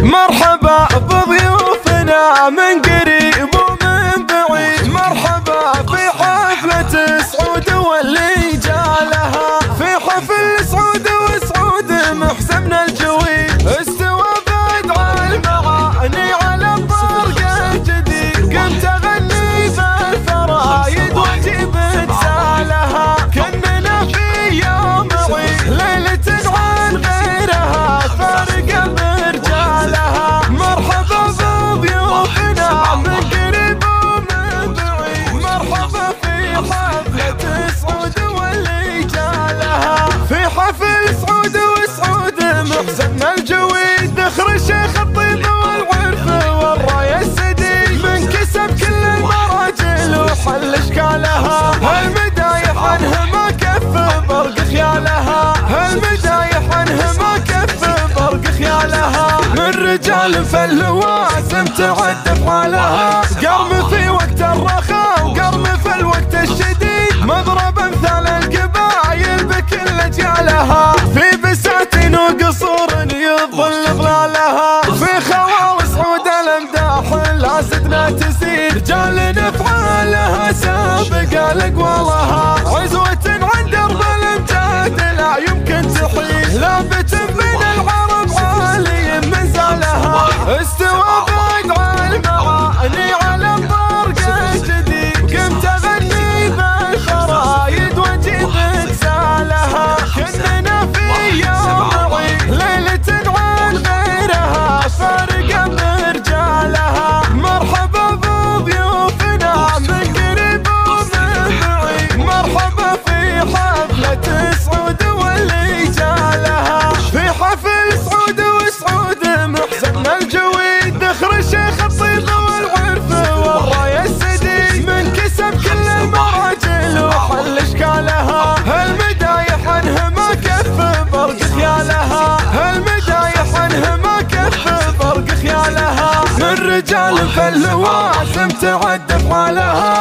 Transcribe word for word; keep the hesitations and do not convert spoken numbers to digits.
مرحبا بضيوفنا من قريب ومن بعيد، مرحبا في حفلة سعود واللي جالها، في حفل سعود وسعود محسن الجويد، استوى بدع المعاني على الطرق الجديد، كنت اغني بالفرايد واجيب تسالها، كننا في يوم عيد ليلة عن غيرها فارقة برجالها، مرحبا بضيوفنا من قريب ومن بعيد، مرحبا في حفلة سعود واللي جالها، في حفل سعود وسعود محسن الجويد، ذخر الشيخ الطيب والعرف والراية السديد، من كسب كل المراجل وحل اشكالها، هالمدايح عنه ما كف برق خيالها، هالمدايح عنه ما كف برق خيالها، من رجال فاللواسم تعد افعالها، قرم في وقت الرخاء وقرم في الوقت الشديد، مضرب امثال القبايل بكل اجيالها، في بساتين وقصور يظل ظلالها، في خوال سعود الامداح لا زدنا تزيد، رجال افعالها سابق الاقوالها، عزوة عند درب الامجاد لا يمكن تحيد، لابت بين العرب عالي من زالها، استوى بدع المعاني على الطرق الجديد، قمت اغني بالفرايد واجيب تسالها، كننا في يوم عيد ليلة عن غيرها فارقة برجالها، مرحبا بضيوفنا من قريب ومن بعيد، مرحبا في حفلة سعود واللي جالها، في حفل سعود وسعود محسن الجويد، ذخر الشيخ الطيب والعرف والراية السديد، من كسب كل المراجل وحل اشكالها، هالمدايح عنه ما كف برق خيالها، هالمدايح عنه ما كف برق خيالها، من رجال فاللواسم تعد افعالها.